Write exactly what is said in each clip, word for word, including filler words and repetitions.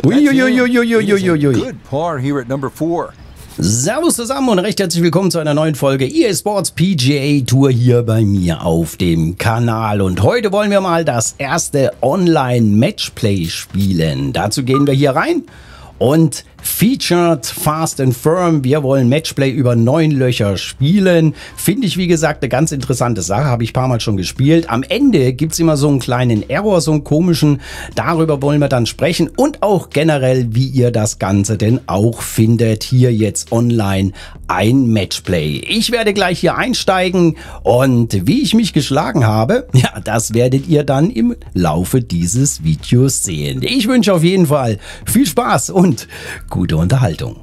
Uiuiuiuiuiuiui. Good par here at number four. Servus zusammen und recht herzlich willkommen zu einer neuen Folge E A Sports P G A Tour hier bei mir auf dem Kanal. Und heute wollen wir mal das erste Online-Matchplay spielen. Dazu gehen wir hier rein und Featured Fast and Firm. Wir wollen Matchplay über neun Löcher spielen. Finde ich, wie gesagt, eine ganz interessante Sache. Habe ich ein paar Mal schon gespielt. Am Ende gibt es immer so einen kleinen Error, so einen komischen. Darüber wollen wir dann sprechen. Und auch generell, wie ihr das Ganze denn auch findet. Hier jetzt online ein Matchplay. Ich werde gleich hier einsteigen. Und wie ich mich geschlagen habe, ja, das werdet ihr dann im Laufe dieses Videos sehen. Ich wünsche auf jeden Fall viel Spaß und gute Unterhaltung.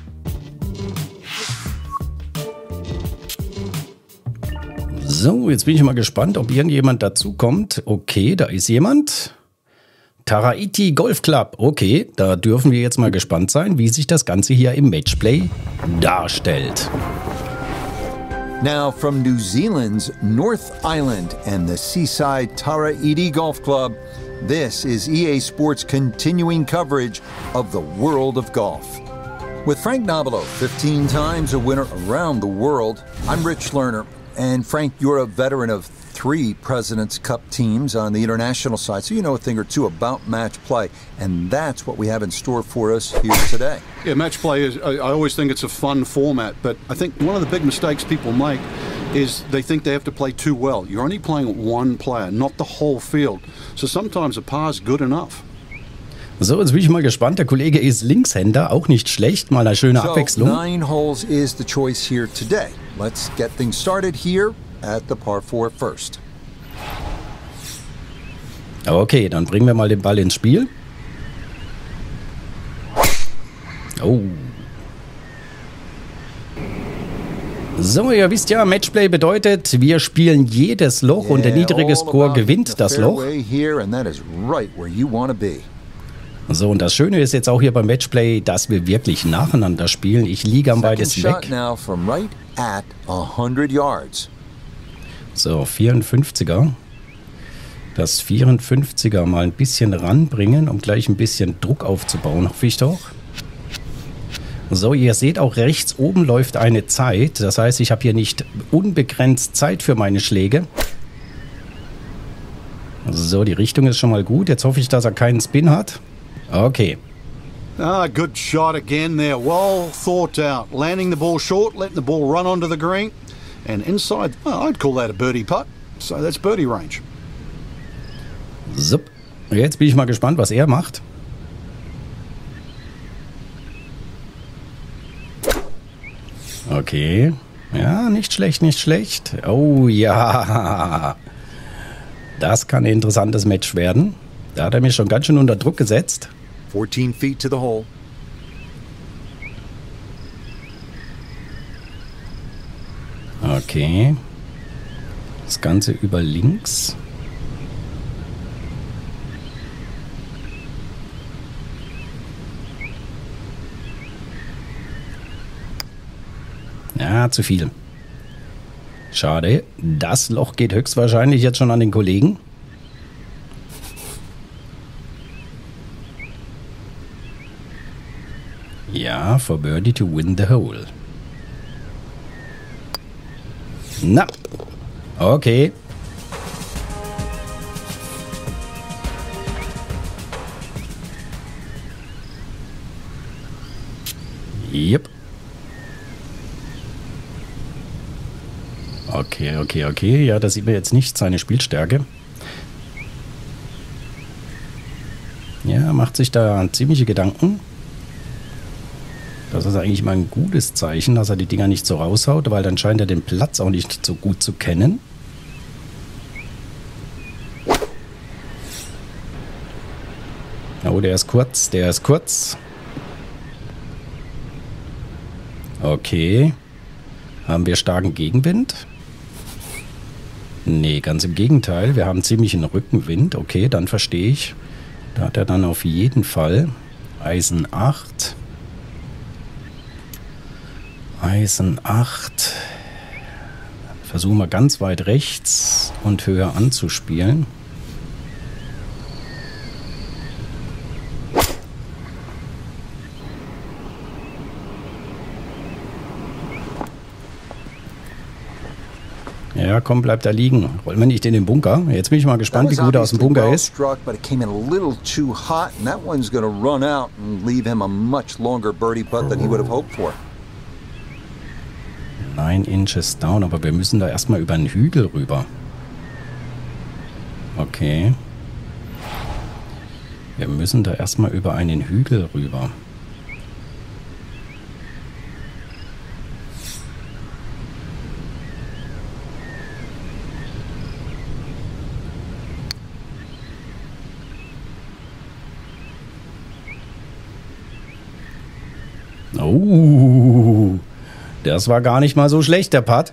So, jetzt bin ich mal gespannt, ob irgendjemand dazu kommt. Okay, da ist jemand. Taraiti Golf Club. Okay, da dürfen wir jetzt mal gespannt sein, wie sich das Ganze hier im Matchplay darstellt. Now from New Zealand's North Island and the seaside Taraiti Golf Club, this is E A Sports' continuing coverage of the world of golf. With Frank Nobilo, fifteen times a winner around the world, I'm Rich Lerner. And Frank, you're a veteran of three President's Cup teams on the international side, so you know a thing or two about match play. And that's what we have in store for us here today. Yeah, match play is, I, I always think it's a fun format, but I think one of the big mistakes people make is they think they have to play too well. You're only playing one player, not the whole field. So sometimes a par is good enough. So, jetzt bin ich mal gespannt. Der Kollege ist Linkshänder, auch nicht schlecht. Mal eine schöne Abwechslung. So, nine holes is the choice here today. Let's get things started here at the par four first. Okay, dann bringen wir mal den Ball ins Spiel. Oh. So, ihr wisst ja, Matchplay bedeutet, wir spielen jedes Loch und der niedrige Score gewinnt das Loch. So, und das Schöne ist jetzt auch hier beim Matchplay, dass wir wirklich nacheinander spielen. Ich liege am beides weg. So, vierundfünfziger. Das vierundfünfziger mal ein bisschen ranbringen, um gleich ein bisschen Druck aufzubauen, hoffe ich doch. So, ihr seht auch rechts oben läuft eine Zeit. Das heißt, ich habe hier nicht unbegrenzt Zeit für meine Schläge. So, die Richtung ist schon mal gut. Jetzt hoffe ich, dass er keinen Spin hat. Okay. Ah, good shot again there. Well thought out. Landing the ball short, letting the ball run onto the green. And inside, well, I'd call that a birdie putt. So that's birdie range. So, jetzt bin ich mal gespannt, was er macht. Okay. Ja, nicht schlecht, nicht schlecht. Oh ja. Das kann ein interessantes Match werden. Da hat er mich schon ganz schön unter Druck gesetzt. fourteen feet to the hole. Okay. Das Ganze über links. Ja, zu viel. Schade. Das Loch geht höchstwahrscheinlich jetzt schon an den Kollegen. Ja, for birdie to win the hole. Na, okay. Yep. Okay, okay, okay. Ja, da sieht man jetzt nicht seine Spielstärke. Ja, macht sich da ziemliche Gedanken. Das ist eigentlich mal ein gutes Zeichen, dass er die Dinger nicht so raushaut, weil dann scheint er den Platz auch nicht so gut zu kennen. Oh, der ist kurz, der ist kurz. Okay. Haben wir starken Gegenwind? Nee, ganz im Gegenteil. Wir haben ziemlich einen Rückenwind. Okay, dann verstehe ich. Da hat er dann auf jeden Fall Eisen acht. Eisen acht. Versuchen wir ganz weit rechts und höher anzuspielen. Ja, komm, bleib da liegen. Rollen wir nicht in den Bunker. Jetzt bin ich mal gespannt, wie gut er aus dem Bunker ist. Nine inches down, aber wir müssen da erstmal über einen Hügel rüber. Okay. Wir müssen da erstmal über einen Hügel rüber. Oh, das war gar nicht mal so schlecht, der Putt.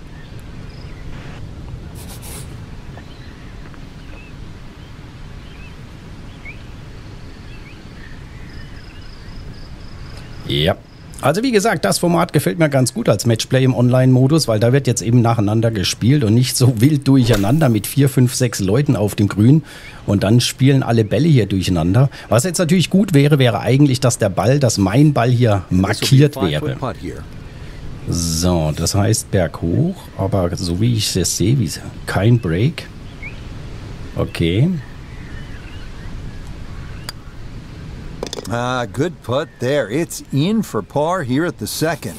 Ja, also wie gesagt, das Format gefällt mir ganz gut als Matchplay im Online-Modus, weil da wird jetzt eben nacheinander gespielt und nicht so wild durcheinander mit vier, fünf, sechs Leuten auf dem Grün und dann spielen alle Bälle hier durcheinander. Was jetzt natürlich gut wäre, wäre eigentlich, dass der Ball, dass mein Ball hier markiert wäre. So, das heißt berghoch, aber so wie ich es sehe, wie kein Break. Okay. Ah, good putt there. It's in for par here at the second.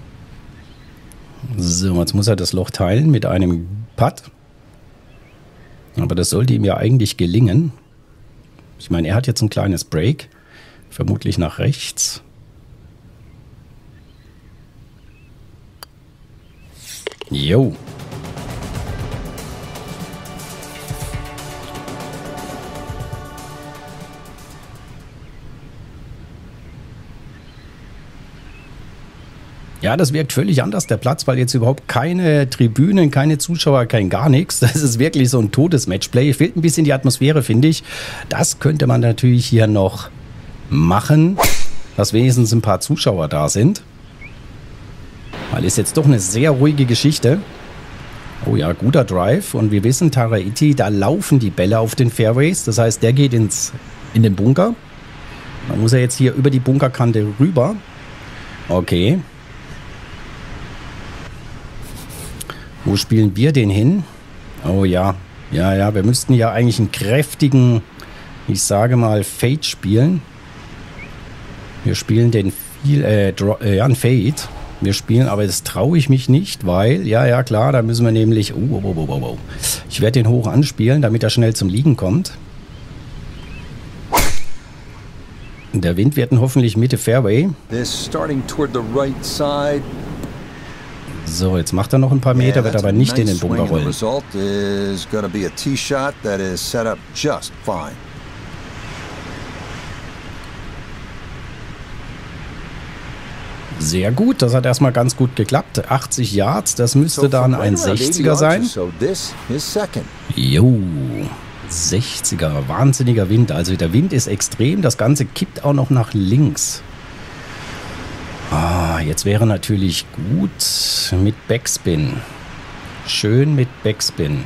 So, jetzt muss er das Loch teilen mit einem Putt. Aber das sollte ihm ja eigentlich gelingen. Ich meine, er hat jetzt ein kleines Break. Vermutlich nach rechts. Jo. Ja, das wirkt völlig anders, der Platz, weil jetzt überhaupt keine Tribünen, keine Zuschauer, kein gar nichts. Das ist wirklich so ein totes Matchplay. Fehlt ein bisschen die Atmosphäre, finde ich. Das könnte man natürlich hier noch machen, dass wenigstens ein paar Zuschauer da sind. Weil ist jetzt doch eine sehr ruhige Geschichte. Oh ja, guter Drive. Und wir wissen, Taraiti, da laufen die Bälle auf den Fairways. Das heißt, der geht ins, in den Bunker. Dann muss er jetzt hier über die Bunkerkante rüber. Okay. Wo spielen wir den hin? Oh ja, ja, ja, wir müssten ja eigentlich einen kräftigen, ich sage mal, Fade spielen. Wir spielen den viel, äh, draw, äh, ja, ein Fade. Wir spielen, aber das traue ich mich nicht, weil, ja, ja, klar, da müssen wir nämlich, oh, oh, oh, oh, oh. Ich werde den hoch anspielen, damit er schnell zum Liegen kommt. Der Wind wird hoffentlich Mitte Fairway. Starting toward the right side. So, jetzt macht er noch ein paar Meter, yeah, wird aber nicht nice in den Bunker rollen. Sehr gut, das hat erstmal ganz gut geklappt. achtzig Yards, das müsste dann ein sechziger sein. Jo, sechziger, wahnsinniger Wind. Also der Wind ist extrem, das Ganze kippt auch noch nach links. Ah, jetzt wäre natürlich gut mit Backspin. Schön mit Backspin.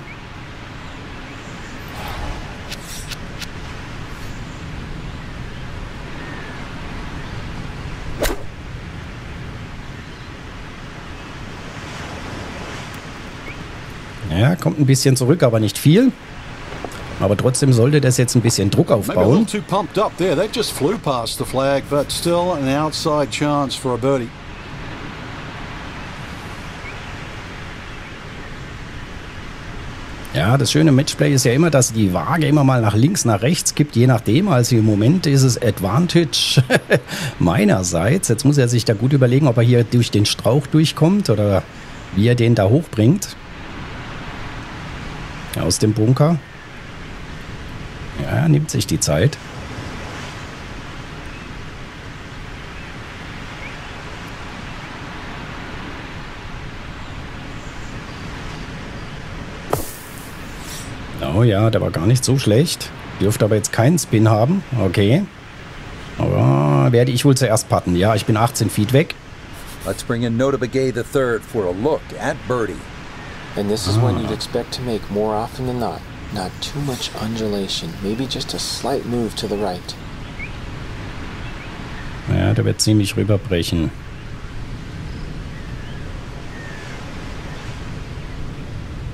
Ja, kommt ein bisschen zurück, aber nicht viel. Aber trotzdem sollte das jetzt ein bisschen Druck aufbauen. Ja, das schöne Matchplay ist ja immer, dass die Waage immer mal nach links, nach rechts kippt, je nachdem. Also im Moment ist es Advantage meinerseits. Jetzt muss er sich da gut überlegen, ob er hier durch den Strauch durchkommt oder wie er den da hochbringt. Aus dem Bunker. Ja, er nimmt sich die Zeit. Oh ja, der war gar nicht so schlecht. Dürfte aber jetzt keinen Spin haben. Okay. Aber werde ich wohl zuerst putten. Ja, ich bin achtzehn Feet weg. Let's bring in Nota Begay the third for a look at birdie. And this is ah. when you'd expect to make more often than not. Not too much undulation, maybe just a slight move to the right. Ja, der wird ziemlich rüberbrechen.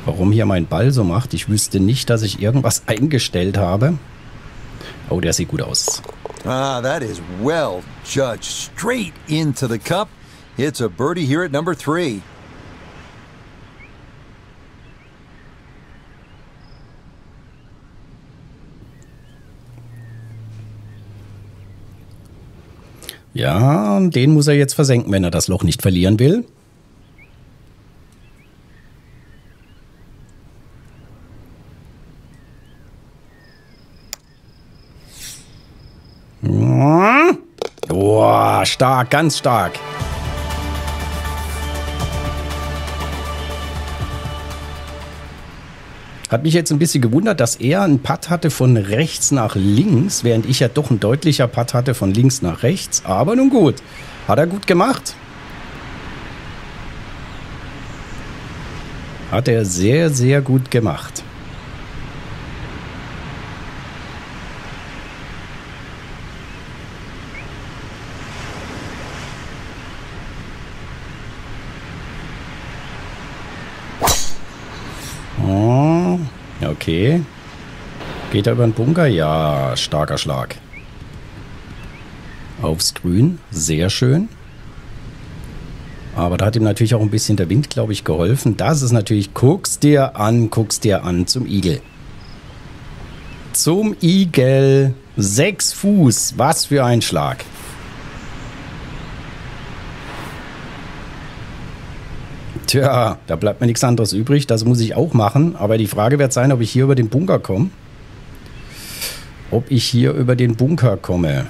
warum hier mein Ball so macht. Ich wüsste nicht, dass ich irgendwas eingestellt habe. Oh, der sieht gut aus. Ah, that is well judged. Straight into the cup. It's a birdie here at number three. Ja, und den muss er jetzt versenken, wenn er das Loch nicht verlieren will. Boah, stark, ganz stark. Hat mich jetzt ein bisschen gewundert, dass er einen Putt hatte von rechts nach links, während ich ja doch ein deutlicher Putt hatte von links nach rechts. Aber nun gut, hat er gut gemacht. Hat er sehr, sehr gut gemacht. Okay. Geht er über den Bunker? Ja, starker Schlag. Aufs Grün, sehr schön. Aber da hat ihm natürlich auch ein bisschen der Wind, glaube ich, geholfen. Das ist natürlich, guck's dir an, guck's dir an, zum Igel. Zum Igel. Sechs Fuß, was für ein Schlag. Tja, da bleibt mir nichts anderes übrig. Das muss ich auch machen. Aber die Frage wird sein, ob ich hier über den Bunker komme. Ob ich hier über den Bunker komme.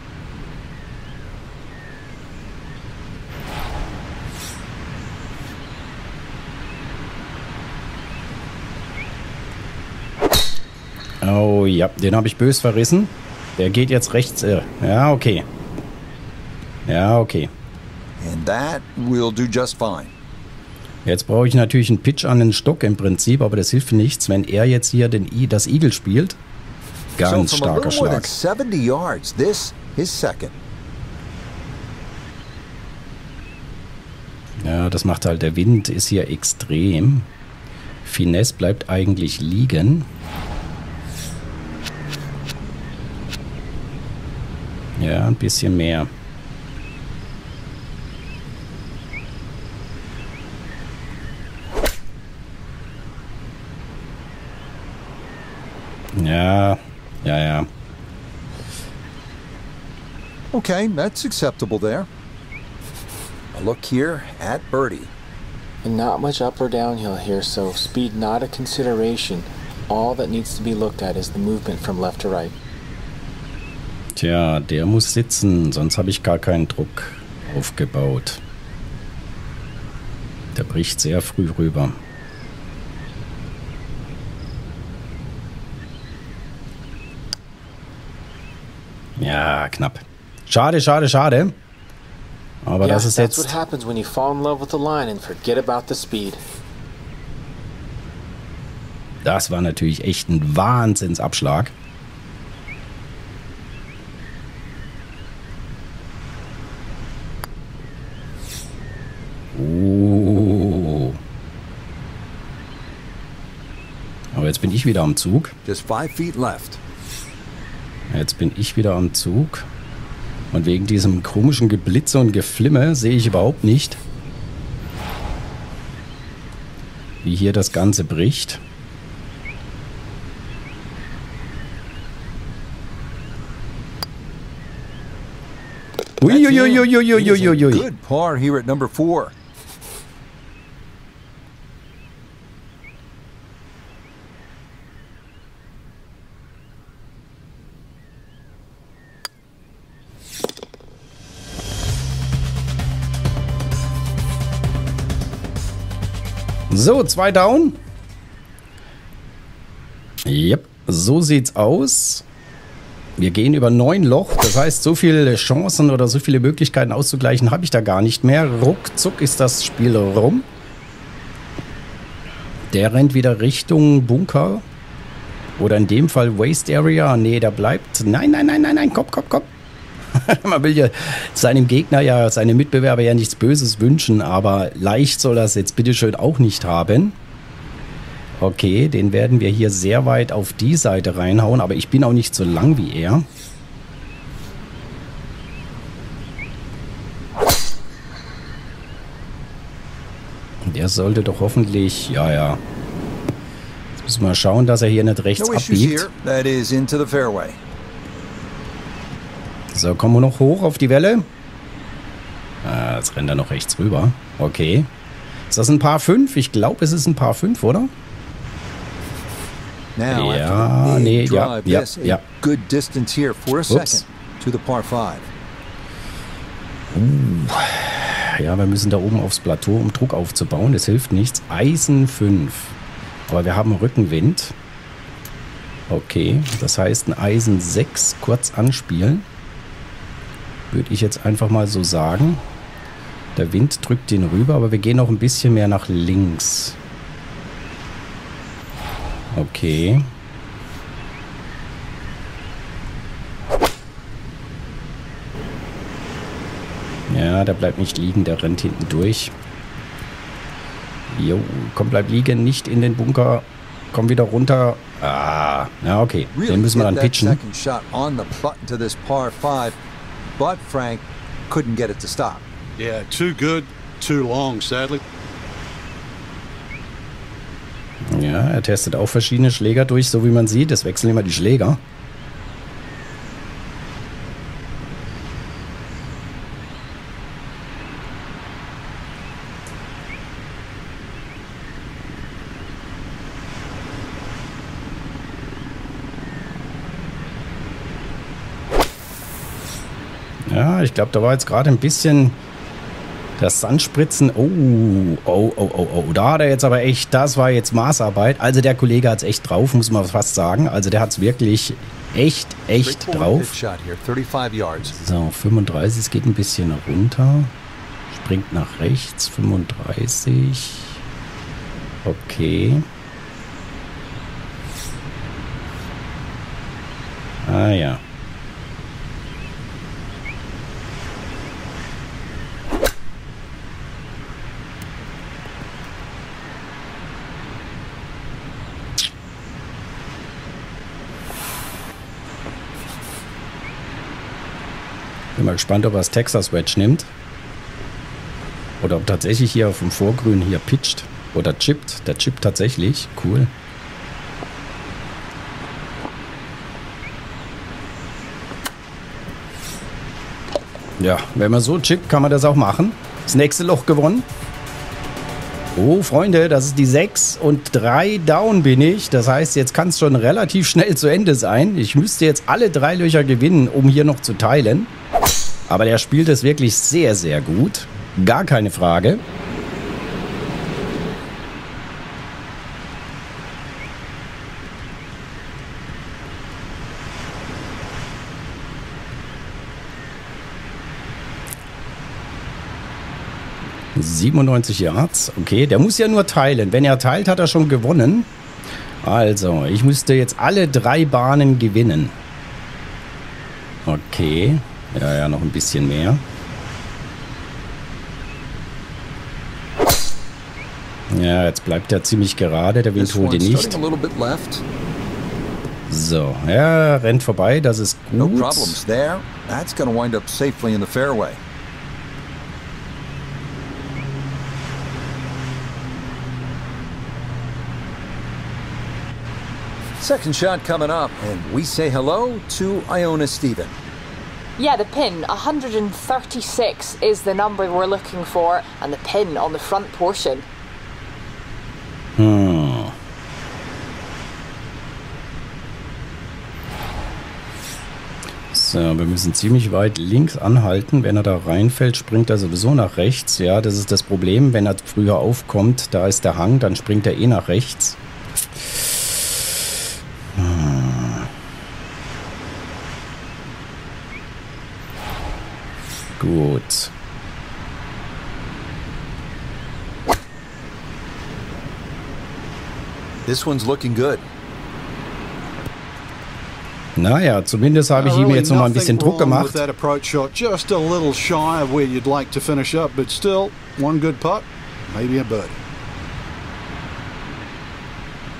Oh ja, den habe ich bös verrissen. Der geht jetzt rechts. Äh, ja, okay. Ja, okay. And that will do just fine. Jetzt brauche ich natürlich einen Pitch an den Stock im Prinzip, aber das hilft nichts, wenn er jetzt hier den I, das Igel spielt. Ganz starker Schlag. seventy yards, this is second. Ja, das macht halt, der Wind ist hier extrem. Finesse bleibt eigentlich liegen. Ja, ein bisschen mehr. Ja, ja, ja. Okay, that's acceptable there. A look here at birdie. And not much up or downhill here, so speed not a consideration. All that needs to be looked at is the movement from left to right. Tja, der muss sitzen, sonst habe ich gar keinen Druck aufgebaut. Der bricht sehr früh rüber. Ja, knapp. Schade, schade, schade. Aber yeah, das ist that's jetzt... what happens when you fall in love with the line and forget about the speed. Das war natürlich echt ein Wahnsinnsabschlag. Oh. Aber jetzt bin ich wieder am Zug. Just five feet left. Jetzt bin ich wieder am Zug. Und wegen diesem komischen Geblitze und Geflimme sehe ich überhaupt nicht, wie hier das Ganze bricht. Uiuiuiuiuiuiui. Good par here at number four. So, zwei down. Yep, so sieht's aus. Wir gehen über neun Loch. Das heißt, so viele Chancen oder so viele Möglichkeiten auszugleichen habe ich da gar nicht mehr. Ruckzuck ist das Spiel rum. Der rennt wieder Richtung Bunker. Oder in dem Fall Waste Area. Nee, der bleibt. Nein, nein, nein, nein, nein. Komm, komm, komm. Man will ja seinem Gegner, ja, seinem Mitbewerber ja nichts Böses wünschen, aber leicht soll das jetzt bitteschön auch nicht haben. Okay, den werden wir hier sehr weit auf die Seite reinhauen, aber ich bin auch nicht so lang wie er. Der sollte doch hoffentlich, ja, ja. Jetzt müssen wir schauen, dass er hier nicht rechts abbiegt. So, kommen wir noch hoch auf die Welle. Ah, jetzt rennt er noch rechts rüber. Okay. Ist das ein Par fünf? Ich glaube, es ist ein Par fünf, oder? Ja, nee, ja, ja, ja. Ups. Uh, ja, wir müssen da oben aufs Plateau, um Druck aufzubauen. Das hilft nichts. Eisen fünf. Aber wir haben Rückenwind. Okay, das heißt ein Eisen sechs kurz anspielen. Würde ich jetzt einfach mal so sagen. Der Wind drückt den rüber, aber wir gehen noch ein bisschen mehr nach links. Okay. Ja, der bleibt nicht liegen, der rennt hinten durch. Jo, komm, bleib liegen, nicht in den Bunker. Komm wieder runter. Ah, ja, okay. Den müssen wir dann pitchen. But Frank couldn't get it to stop. Yeah, too good, too long, sadly. Ja, er testet auch verschiedene Schläger durch, so wie man sieht. Es wechseln immer die Schläger. Ja, ich glaube, da war jetzt gerade ein bisschen das Sandspritzen. Oh, oh, oh, oh, oh. Da hat er jetzt aber echt, das war jetzt Maßarbeit. Also der Kollege hat es echt drauf, muss man fast sagen. Also der hat es wirklich echt, echt drauf. So, fünfunddreißig, es geht ein bisschen runter. Springt nach rechts, fünfunddreißig. Okay. Ah ja. Bin mal gespannt, ob er das Texas Wedge nimmt. Oder ob tatsächlich hier auf dem Vorgrün hier pitcht. Oder chippt. Der chippt tatsächlich. Cool. Ja, wenn man so chippt, kann man das auch machen. Das nächste Loch gewonnen. Oh, Freunde, das ist die sechs und drei down bin ich. Das heißt, jetzt kann es schon relativ schnell zu Ende sein. Ich müsste jetzt alle drei Löcher gewinnen, um hier noch zu teilen. Aber der spielt es wirklich sehr, sehr gut. Gar keine Frage. siebenundneunzig Yards. Okay, der muss ja nur teilen. Wenn er teilt, hat er schon gewonnen. Also, ich müsste jetzt alle drei Bahnen gewinnen. Okay. Ja, ja, noch ein bisschen mehr. Ja, jetzt bleibt er ziemlich gerade. Der Wind holt ihn nicht. So, er rennt vorbei. Das ist gut. No problems there. That's going to wind up safely in the fairway. Second shot coming up, and we say hello to Iona Stephen. Yeah, the pin, one hundred thirty-six is the number we're looking for, and the pin on the front portion. Hm. So, wir müssen ziemlich weit links anhalten. Wenn er da reinfällt, springt er sowieso nach rechts. Ja, das ist das Problem. Wenn er früher aufkommt, da ist der Hang, dann springt er eh nach rechts. Gut. This one's looking good. Naja, zumindest habe ich ihm jetzt noch mal ein bisschen Druck gemacht. Just a little shy of where you'd like to finish up, but still one good putt, maybe a birdie.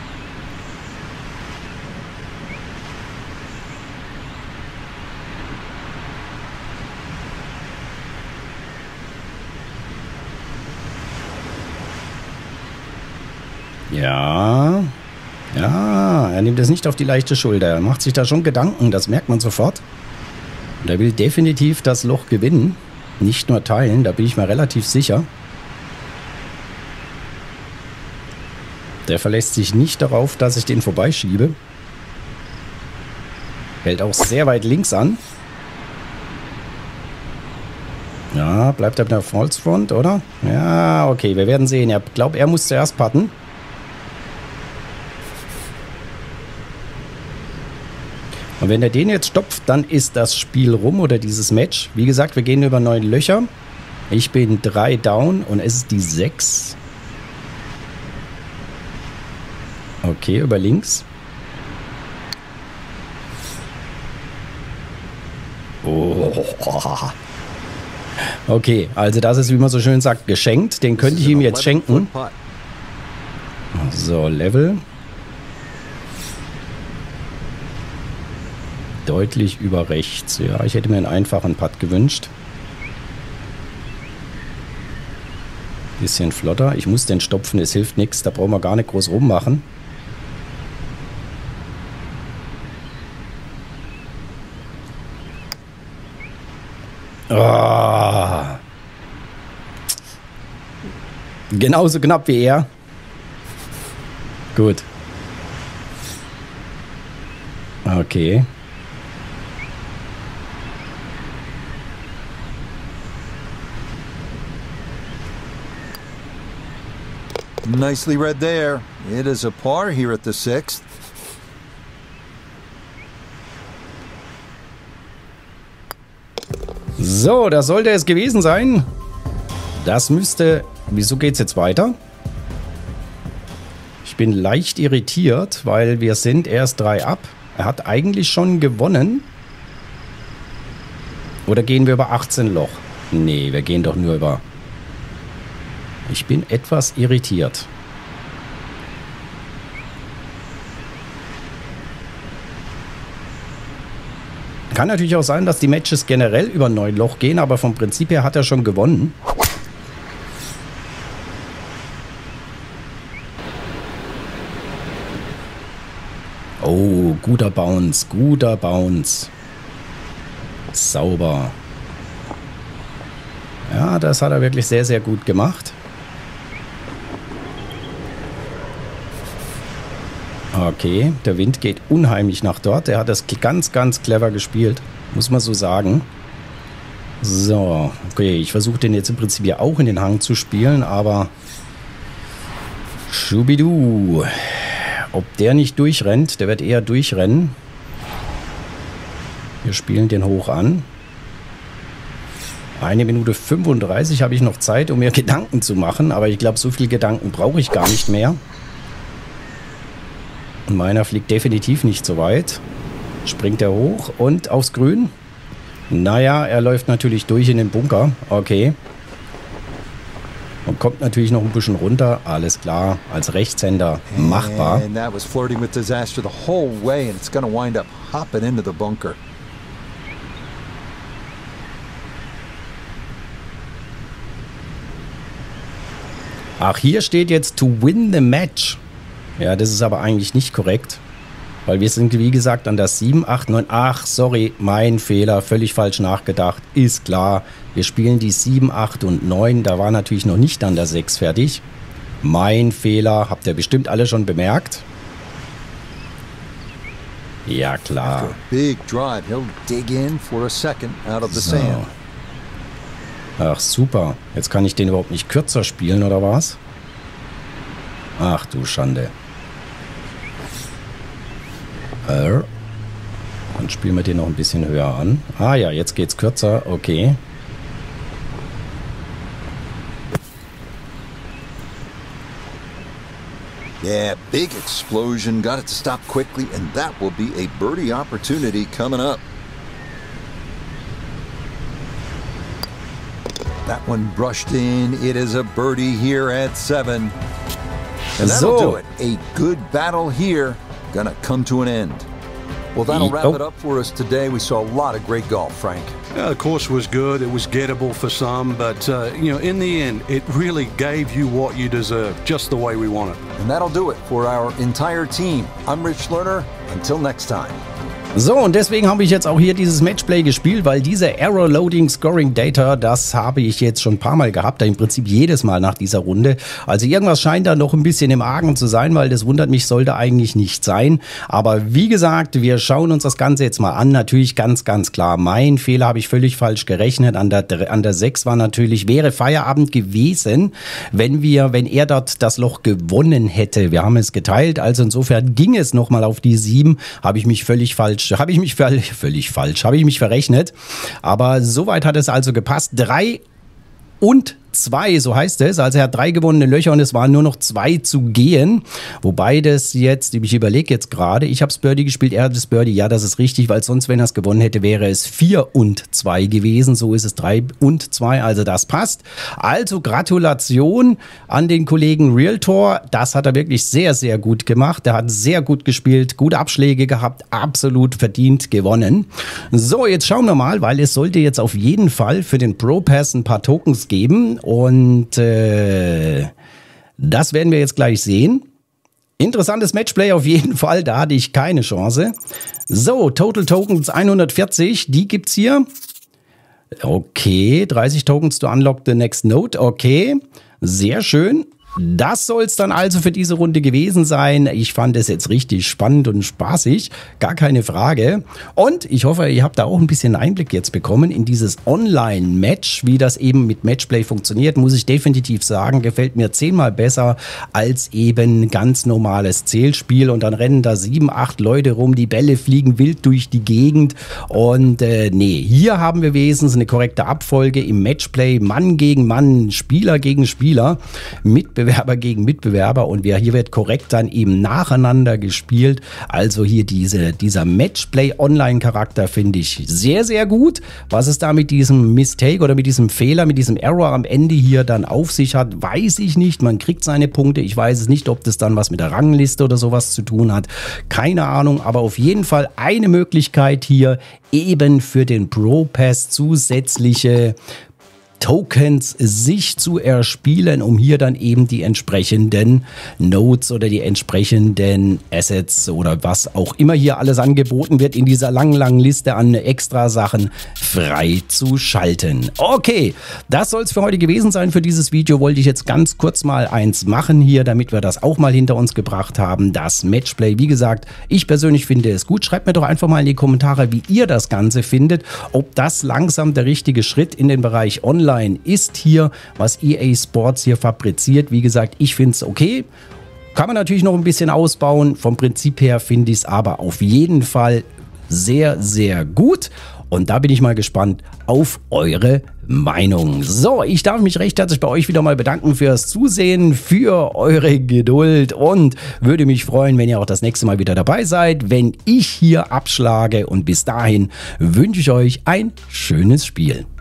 Ja. Ja, er nimmt es nicht auf die leichte Schulter. Er macht sich da schon Gedanken, das merkt man sofort. Und er will definitiv das Loch gewinnen. Nicht nur teilen, da bin ich mir relativ sicher. Der verlässt sich nicht darauf, dass ich den vorbeischiebe. Hält auch sehr weit links an. Ja, bleibt er mit der False Front, oder? Ja, okay, wir werden sehen. Ich glaube, er muss zuerst putten. Und wenn er den jetzt stopft, dann ist das Spiel rum oder dieses Match. Wie gesagt, wir gehen über neun Löcher. Ich bin drei down und es ist die sechs. Okay, über links. Oh. Okay, also das ist, wie man so schön sagt, geschenkt. Den könnte ich ihm jetzt schenken. So, Level. Deutlich über rechts. Ja, ich hätte mir einen einfachen Putt gewünscht. Bisschen flotter. Ich muss den stopfen, es hilft nichts. Da brauchen wir gar nicht groß rummachen. Oh. Genauso knapp wie er. Gut. Okay. Nicely read there. It is a par here at the sixth. So, das sollte es gewesen sein. Das müsste... Wieso geht's jetzt weiter? Ich bin leicht irritiert, weil wir sind erst drei ab. Er hat eigentlich schon gewonnen. Oder gehen wir über achtzehn Loch? Nee, wir gehen doch nur über... Ich bin etwas irritiert. Kann natürlich auch sein, dass die Matches generell über neun Loch gehen, aber vom Prinzip her hat er schon gewonnen. Oh, guter Bounce, guter Bounce. Sauber. Ja, das hat er wirklich sehr, sehr gut gemacht. Okay, der Wind geht unheimlich nach dort. Er hat das ganz, ganz clever gespielt. Muss man so sagen. So, okay, ich versuche den jetzt im Prinzip ja auch in den Hang zu spielen, aber... Schubidu. Ob der nicht durchrennt, der wird eher durchrennen. Wir spielen den hoch an. Eine Minute fünfunddreißig habe ich noch Zeit, um mir Gedanken zu machen, aber ich glaube, so viel Gedanken brauche ich gar nicht mehr. Und meiner fliegt definitiv nicht so weit. Springt er hoch und aufs Grün. Naja, er läuft natürlich durch in den Bunker. Okay. Und kommt natürlich noch ein bisschen runter. Alles klar, als Rechtshänder machbar. And that was flirting with disaster the whole way, and it's going to wind up hopping into the bunker. Ach, hier steht jetzt to win the match. Ja, das ist aber eigentlich nicht korrekt. Weil wir sind, wie gesagt, an der sieben, acht, neun. Ach, sorry, mein Fehler. Völlig falsch nachgedacht. Ist klar. Wir spielen die sieben, acht und neun. Da war natürlich noch nicht an der sechs fertig. Mein Fehler. Habt ihr bestimmt alle schon bemerkt. Ja, klar. Big drive. He'll dig in for a second out of the So. sand. Ach, super. Jetzt kann ich den überhaupt nicht kürzer spielen, oder was? Ach, du Schande. Äh. Dann spielen wir den noch ein bisschen höher an. Ah ja, jetzt geht's kürzer. Okay. Yeah, big explosion. Got it to stop quickly, and that will be a birdie opportunity coming up. That one brushed in. It is a birdie here at seven. And that'll So. do it. A good battle here. Gonna come to an end. Well, that'll wrap it up for us today. We saw a lot of great golf, Frank. Yeah, the course was good. It was gettable for some, but uh, you know, in the end, it really gave you what you deserve, just the way we want it. And that'll do it for our entire team. I'm Rich Lerner. Until next time. So, und deswegen habe ich jetzt auch hier dieses Matchplay gespielt, weil diese Error Loading Scoring Data, das habe ich jetzt schon ein paar Mal gehabt, im Prinzip jedes Mal nach dieser Runde. Also irgendwas scheint da noch ein bisschen im Argen zu sein, weil das wundert mich, sollte eigentlich nicht sein. Aber wie gesagt, wir schauen uns das Ganze jetzt mal an. Natürlich ganz, ganz klar, mein Fehler, habe ich völlig falsch gerechnet. An der, an der sechs war natürlich, wäre Feierabend gewesen, wenn wir, wenn er dort das Loch gewonnen hätte. Wir haben es geteilt, also insofern ging es nochmal auf die sieben, habe ich mich völlig falsch Habe ich mich völlig, völlig falsch, habe ich mich verrechnet. Aber soweit hat es also gepasst. Drei und zwei, so heißt es. Also er hat drei gewonnene Löcher und es waren nur noch zwei zu gehen. Wobei das jetzt, ich überlege jetzt gerade, ich habe das Birdie gespielt, er hat das Birdie. Ja, das ist richtig, weil sonst, wenn er es gewonnen hätte, wäre es vier und zwei gewesen. So ist es drei und zwei, also das passt. Also Gratulation an den Kollegen Realtor. Das hat er wirklich sehr, sehr gut gemacht. Er hat sehr gut gespielt, gute Abschläge gehabt, absolut verdient gewonnen. So, jetzt schauen wir mal, weil es sollte jetzt auf jeden Fall für den Pro Pass ein paar Tokens geben. Und äh, das werden wir jetzt gleich sehen. Interessantes Matchplay auf jeden Fall, da hatte ich keine Chance. So, Total Tokens hundertvierzig, die gibt's hier. Okay, dreißig Tokens to unlock the next node, okay, sehr schön. Das soll es dann also für diese Runde gewesen sein. Ich fand es jetzt richtig spannend und spaßig, gar keine Frage. Und ich hoffe, ihr habt da auch ein bisschen Einblick jetzt bekommen in dieses Online-Match, wie das eben mit Matchplay funktioniert, muss ich definitiv sagen, gefällt mir zehnmal besser als eben ganz normales Zählspiel. Und dann rennen da sieben, acht Leute rum, die Bälle fliegen wild durch die Gegend. Und äh, nee, hier haben wir wenigstens eine korrekte Abfolge im Matchplay, Mann gegen Mann, Spieler gegen Spieler, Mitbewerber gegen Mitbewerber, und wer hier wird korrekt dann eben nacheinander gespielt. Also hier diese, dieser Matchplay-Online-Charakter finde ich sehr, sehr gut. Was es da mit diesem Mistake oder mit diesem Fehler, mit diesem Error am Ende hier dann auf sich hat, weiß ich nicht. Man kriegt seine Punkte. Ich weiß es nicht, ob das dann was mit der Rangliste oder sowas zu tun hat. Keine Ahnung, aber auf jeden Fall eine Möglichkeit hier eben für den Pro Pass zusätzliche Tokens sich zu erspielen, um hier dann eben die entsprechenden Nodes oder die entsprechenden Assets oder was auch immer hier alles angeboten wird in dieser langen, langen Liste an extra Sachen frei zu schalten. Okay, das soll es für heute gewesen sein. Für dieses Video wollte ich jetzt ganz kurz mal eins machen hier, damit wir das auch mal hinter uns gebracht haben. Das Matchplay, wie gesagt, ich persönlich finde es gut. Schreibt mir doch einfach mal in die Kommentare, wie ihr das Ganze findet, ob das langsam der richtige Schritt in den Bereich Online ist hier, was E A Sports hier fabriziert. Wie gesagt, ich finde es okay. Kann man natürlich noch ein bisschen ausbauen. Vom Prinzip her finde ich es aber auf jeden Fall sehr, sehr gut. Und da bin ich mal gespannt auf eure Meinung. So, ich darf mich recht herzlich bei euch wieder mal bedanken fürs Zusehen, für eure Geduld und würde mich freuen, wenn ihr auch das nächste Mal wieder dabei seid, wenn ich hier abschlage. Und bis dahin wünsche ich euch ein schönes Spiel.